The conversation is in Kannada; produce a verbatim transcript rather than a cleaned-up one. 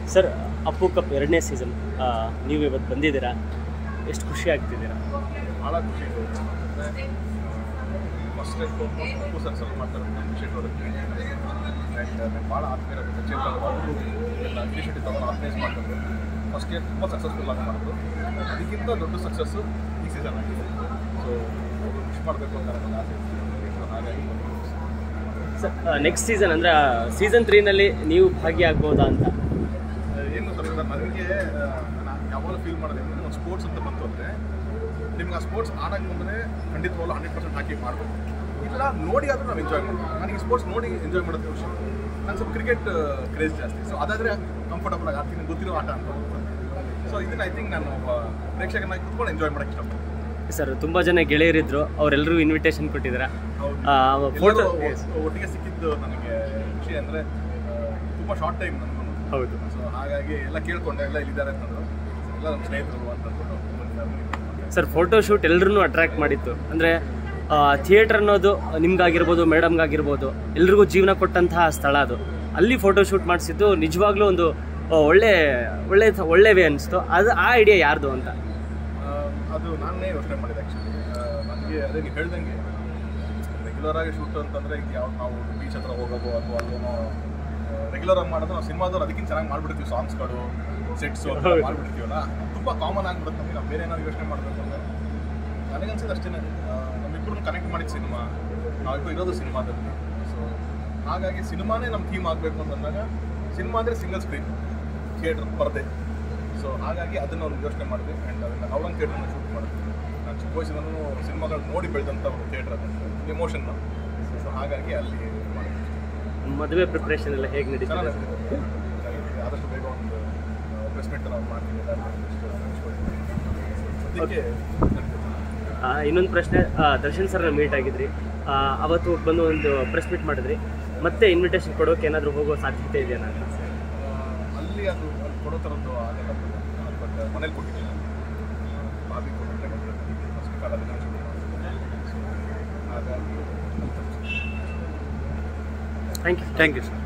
ಸರ್, ಅಪ್ಪು ಕಪ್ ಎರಡನೇ ಸೀಸನ್ ನೀವು ಇವತ್ತು ಬಂದಿದ್ದೀರಾ, ಎಷ್ಟು ಖುಷಿ ಆಗ್ತಿದ್ದೀರಾ? ಭಾಳ ಖುಷಿ ಇದೆ. ಅಂದರೆ ಫಸ್ಟ್ ಟೈಮ್ ಅಪ್ಪು ಸರ್ ಸ್ವಲ್ಪ ಮಾಡ್ತಾರೆ ನಮ್ಮ ವಿಷಯ ಆ್ಯಂಡ್ ನಾನು ಭಾಳ ಆತ್ಮೀಯ ಚೇಂಜ್ ಅವರು ಎಲ್ಲ ಇನಿಷಿಯೇಟಿವ್ ತಗೊಂಡು ಆರ್ಗನೈಸ್ ಮಾಡ್ತಾರೆ. ಫಸ್ಟ್ ಇಯರ್ ತುಂಬ ಸಕ್ಸಸ್ಫುಲ್ ಆಗಿ ಮಾಡಿದ್ರು. ಅದಕ್ಕಿಂತ ದೊಡ್ಡ ಸಕ್ಸಸ್ಸು ಈ ಸೀಸನ್ ಆಗಿದೆ. ಸೊ ಖುಷಿ ಮಾಡಬೇಕು ಅಂತ ನನಗೆ ಆಸೆ ಇತ್ತು. ಹಾಗಾಗಿ ಸರ್, ನೆಕ್ಸ್ಟ್ ಸೀಸನ್ ಅಂದರೆ ಸೀಸನ್ ತ್ರೀನಲ್ಲಿ ನೀವು ಭಾಗಿಯಾಗ್ಬೋದಾ ಅಂತ? ಏನು ಗೊತ್ತಿಲ್ಲ, ನನಗೆ ನಾನು ಯಾವಾಗಲೂ ಫೀಲ್ ಮಾಡೋದು ಅಂದರೆ ಒಂದು ಸ್ಪೋರ್ಟ್ಸ್ ಅಂತ ಬಂತು ಅಂದರೆ ನಿಮ್ಗೆ ಆ ಸ್ಪೋರ್ಟ್ಸ್ ಆಡೋಕ್ಕೆ ಬಂದರೆ ಖಂಡಿತವಾಗ್ಲೂ ಹಂಡ್ರೆಡ್ ಪರ್ಸೆಂಟ್ ಹಾಕಿ ಮಾಡಬೇಕು. ಇಲ್ಲ ನೋಡಿ ಆದರೂ ನಾವು ಎಂಜಾಯ್ ಮಾಡ್ತೀವಿ. ನನಗೆ ಸ್ಪೋರ್ಟ್ಸ್ ನೋಡಿ ಎಂಜಾಯ್ ಮಾಡೋದು ಖುಷಿ. ನಾನು ಸ್ವಲ್ಪ ಕ್ರಿಕೆಟ್ ಕ್ರೇಜ್ ಜಾಸ್ತಿ. ಸೊ ಅದಾದರೆ ಕಂಫರ್ಟಬಲ್ ಆಗಿ ಆಡ್ತೀನಿ, ಗೊತ್ತಿರೋ ಆಟ ಅಂತ. ಸೊ ಇದನ್ನು ಐ ಥಿಂಕ್ ನಾನು ಒಬ್ಬ ಪ್ರೇಕ್ಷಕನಾಗಿ ಕೂತ್ಕೊಂಡು ಎಂಜಾಯ್ ಮಾಡೋಕ್ಕೆ ಇಷ್ಟಪಡ್ತೀನಿ. ಸರ್, ತುಂಬ ಜನ ಗೆಳೆಯರಿದ್ರು, ಅವರೆಲ್ಲರೂ ಇನ್ವಿಟೇಷನ್ ಕೊಟ್ಟಿದ್ದೀರಾ? ಫೋಟೋ ಒಟ್ಟಿಗೆ ಸಿಕ್ಕಿದ್ದು ನನಗೆ ಖುಷಿ. ಅಂದರೆ ತುಂಬ ಶಾರ್ಟ್ ಟೈಮ್ ನನಗೂ. ಹೌದು. ಸೊ ಹಾಗಾಗಿ ಎಲ್ಲ ಕೇಳ್ಕೊಂಡೆ, ಎಲ್ಲ ಇಲ್ಲಿದ್ದಾರೆ ಅಂತಂದರು, ಎಲ್ಲ ನಮ್ಮ ಸ್ನೇಹಿತರು ಅಂತಂದ್ಬಿಟ್ಟು. ಸರ್, ಫೋಟೋ ಶೂಟ್ ಎಲ್ಲರೂ ಅಟ್ರ್ಯಾಕ್ಟ್ ಮಾಡಿತ್ತು. ಅಂದರೆ ಥಿಯೇಟರ್ ಅನ್ನೋದು ನಿಮ್ಗಾಗಿರ್ಬೋದು, ಮೇಡಮ್ಗಾಗಿರ್ಬೋದು, ಎಲ್ರಿಗೂ ಜೀವನ ಕೊಟ್ಟಂತಹ ಸ್ಥಳ ಅದು. ಅಲ್ಲಿ ಫೋಟೋ ಶೂಟ್ ಮಾಡಿಸಿದ್ದು ನಿಜವಾಗ್ಲೂ ಒಂದು ಒಳ್ಳೆ ಒಳ್ಳೆ ಒಳ್ಳೆ ವೇ ಅನಿಸ್ತು. ಅದು ಆ ಐಡಿಯಾ ಯಾರ್ದು ಅಂತ? ಅದು ನಾನೇ ಯೋಚನೆ ಮಾಡಿದೆ ಆ್ಯಕ್ಚುಲಿ. ನನಗೆ ಅದೇ ನೀವು ಹೇಳ್ದಂಗೆ ರೆಗ್ಯುಲರ್ ಆಗಿ ಶೂಟ್ ಅಂತಂದರೆ ಈಗ ಯಾವ ನಾವು ಬೀಚ್ ಹತ್ರ ಹೋಗೋದು ಅಥವಾ ಅಲ್ಲೇನೋ ರೆಗ್ಯುಲರ್ ಆಗಿ ಮಾಡೋದು, ನಾವು ಸಿನಿಮಾದವ್ರು ಅದಕ್ಕಿಂತ ಚೆನ್ನಾಗಿ ಮಾಡಿಬಿಡ್ತೀವಿ. ಸಾಂಗ್ಸ್ಗಳು, ಸೆಟ್ಸು ಮಾಡಿಬಿಡ್ತೀವಲ್ಲ, ತುಂಬ ಕಾಮನ್ ಆಗಿಬಿಡುತ್ತೆ ನಮಗೆ. ನಾವು ಬೇರೆ ಏನಾದ್ರು ಯೋಚನೆ ಮಾಡಬೇಕು ಅಂದರೆ ನನಗನ್ಸಿದ್ದು ಅಷ್ಟೇ. ನಮ್ಮಿಬ್ಬರನ್ನ ಕನೆಕ್ಟ್ ಮಾಡಿದ ಸಿನಿಮಾ, ನಾವಿಬ್ಬರು ಇರೋದು ಸಿನಿಮಾದಲ್ಲಿ. ಸೊ ಹಾಗಾಗಿ ಸಿನಿಮಾನೇ ನಮ್ಮ ಥೀಮ್ ಆಗಬೇಕು ಅಂತಂದಾಗ ಸಿನಿಮಾ ಅಂದರೆ ಸಿಂಗಲ್ ಸ್ಕ್ರೀನ್, ಥಿಯೇಟ್ರ್ ಪರದೆ. ಸೊ ಹಾಗಾಗಿ ಅದನ್ನು ಒಂದು ಯೋಚನೆ ಮಾಡಿದ್ವಿ. ಆ್ಯಂಡ್ ಅದನ್ನು ಔರಂಗ್ ಥಿಯೇಟ್ರನ್ನ ಶೂಟ್ ಮಾಡಿದ್ವಿ. ನಾನು ಚಿಕ್ಕ ವಯಸ್ಸಿನೂ ಸಿನಿಮಾಗಳು ನೋಡಿ ಬೆಳೆದಂಥ ಒಂದು ಥಿಯೇಟ್ರ್ ಅದು, ಎಮೋಷನ್ನ. ಸೊ ಹಾಗಾಗಿ ಅಲ್ಲಿ ಮಾಡಿದ್ವಿ. ಮದುವೆ ಪ್ರಿಪ್ರೇಷನ್ ಎಲ್ಲ ಹೇಗೆ ನಡೀತದೆ? ಆದಷ್ಟು ಬೇಗ ಒಂದು ಇನ್ವೆಸ್ಟ್ಮೆಂಟ್ ನಾವು ಮಾಡ್ತೀವಿ. ಅದಕ್ಕೆ ಇನ್ನೊಂದು ಪ್ರಶ್ನೆ, ದರ್ಶನ್ ಸರ್ನ ಮೀಟ್ ಆಗಿದ್ರಿ, ಅವತ್ತು ಬಂದು ಒಂದು ಪ್ರೆಸ್ ಮೀಟ್ ಮಾಡಿದ್ರಿ, ಮತ್ತೆ ಇನ್ವಿಟೇಷನ್ ಕೊಡೋಕೆ ಏನಾದರೂ ಹೋಗೋ ಸಾಧ್ಯತೆ ಇದೆಯಾ ಅಂತ? ಅಲ್ಲಿ ಅದು ಅಲ್ಲಿ ಕೊಡೋ ಥರದ್ದು ಆಗಲ್ಲ. ಬಟ್ ಮನೇಲಿ ಕೊಟ್ಟಿದ್ದೀನಿ, ಬಾಬಿ ಕೊಟ್ಟರೆ ಫಸ್ಟ್ ಕಾಲ ದಿನ ಹಾಗಾಗಿ thank you thank you sir.